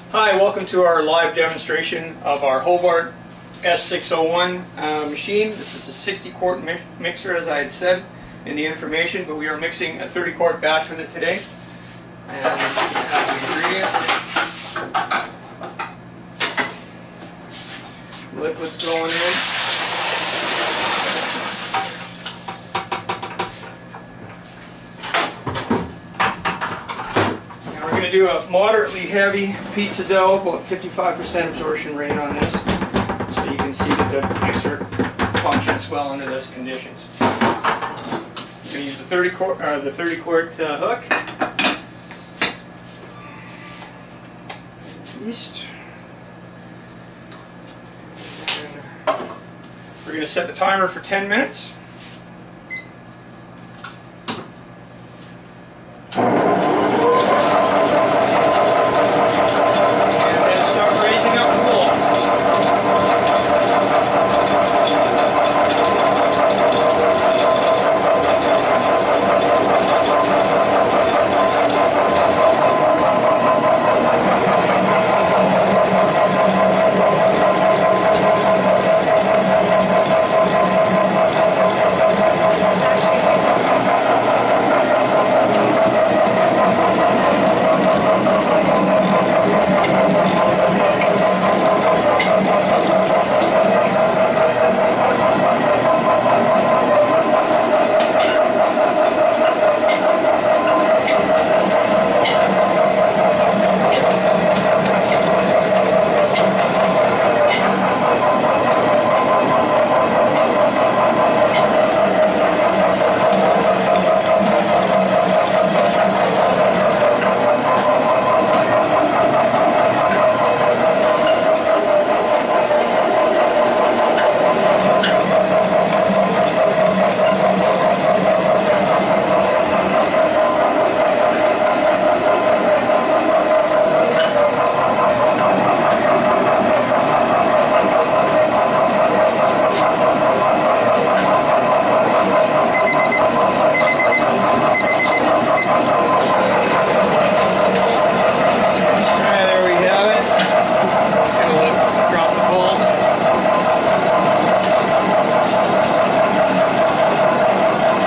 Hi, welcome to our live demonstration of our Hobart S601 machine. This is a 60-quart mixer, as I had said in the information, but we are mixing a 30-quart batch with it today. And we have the ingredient. Liquid's going in. We're going to do a moderately heavy pizza dough, about 55% absorption rate on this, so you can see that the mixer functions well under those conditions. I'm going to use the 30 quart hook. Yeast. And we're going to set the timer for 10 minutes.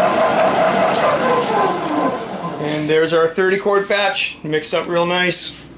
There's our 30-quart batch, mixed up real nice.